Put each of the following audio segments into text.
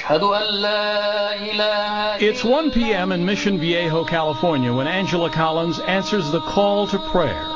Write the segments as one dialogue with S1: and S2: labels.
S1: It's 1 p.m. in Mission Viejo, California, when Angela Collins answers the call to prayer.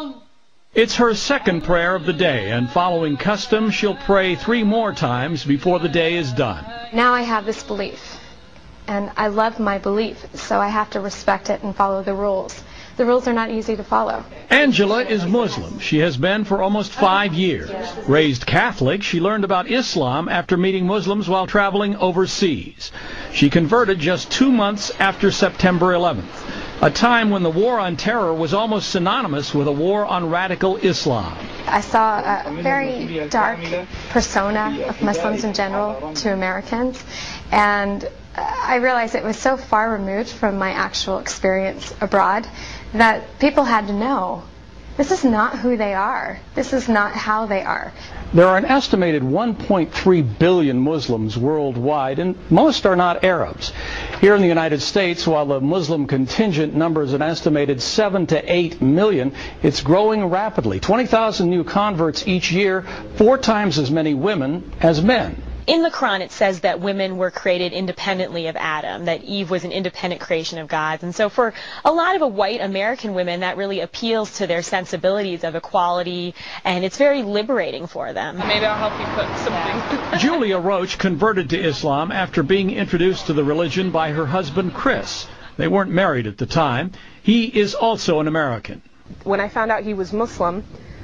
S1: It's her second prayer of the day, and following custom, she'll pray 3 more times before the day is done.
S2: Now I have this belief, and I love my belief, so I have to respect it and follow the rules. The rules are not easy to follow.
S1: Angela is Muslim. She has been for almost 5 years. Raised Catholic, she learned about Islam after meeting Muslims while traveling overseas. She converted just 2 months after September 11th, a time when the war on terror was almost synonymous with a war on radical Islam.
S2: I saw a very dark persona of Muslims in general to Americans, and I realized it was so far removed from my actual experience abroad that people had to know this is not who they are. This is not how they are.
S1: There are an estimated 1.3 billion Muslims worldwide, and most are not Arabs. Here in the United States, while the Muslim contingent numbers an estimated 7 to 8 million, it's growing rapidly. 20,000 new converts each year, 4 times as many women as men.
S3: In the Quran, it says that women were created independently of Adam, that Eve was an independent creation of God's. And so for a lot of white American women, that really appeals to their sensibilities of equality, and it's very liberating for them.
S4: Maybe I'll help you cook something.
S1: Julia Roach converted to Islam after being introduced to the religion by her husband, Chris. They weren't married at the time. He is also an American.
S4: When I found out he was Muslim,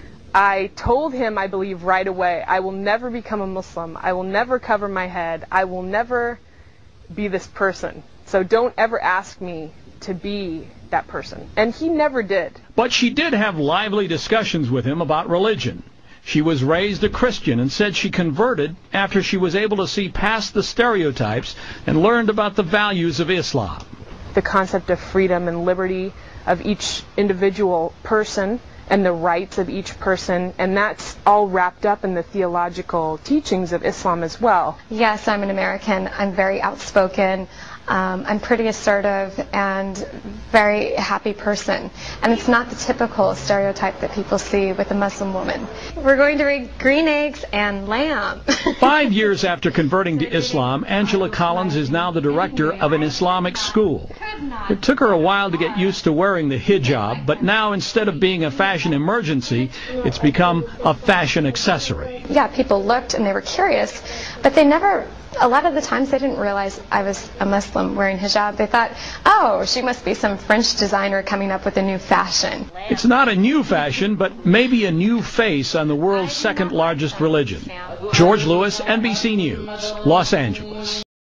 S4: I told him, I believe, right away, I will never become a Muslim. I will never cover my head. I will never be this person. So don't ever ask me to be that person. And he never did.
S1: But she did have lively discussions with him about religion. She was raised a Christian and said she converted after she was able to see past the stereotypes and learned about the values of Islam.
S4: The concept of freedom and liberty of each individual person and the rights of each person, and that's all wrapped up in the theological teachings of Islam as well.
S2: Yes, I'm an American. I'm very outspoken. I'm pretty assertive and very happy person. And it's not the typical stereotype that people see with a Muslim woman. We're going to read green eggs and lamb.
S1: 5 years after converting to Islam, Angela Collins is now the director of an Islamic school. It took her a while to get used to wearing the hijab, but now instead of being a fashion emergency, it's become a fashion accessory.
S2: Yeah, people looked and they were curious, but they never, a lot of the times they didn't realize I was a Muslim wearing hijab. They thought, oh, she must be some French designer coming up with a new fashion.
S1: It's not a new fashion, but maybe a new face on the world's second largest religion. George Lewis, NBC News, Los Angeles.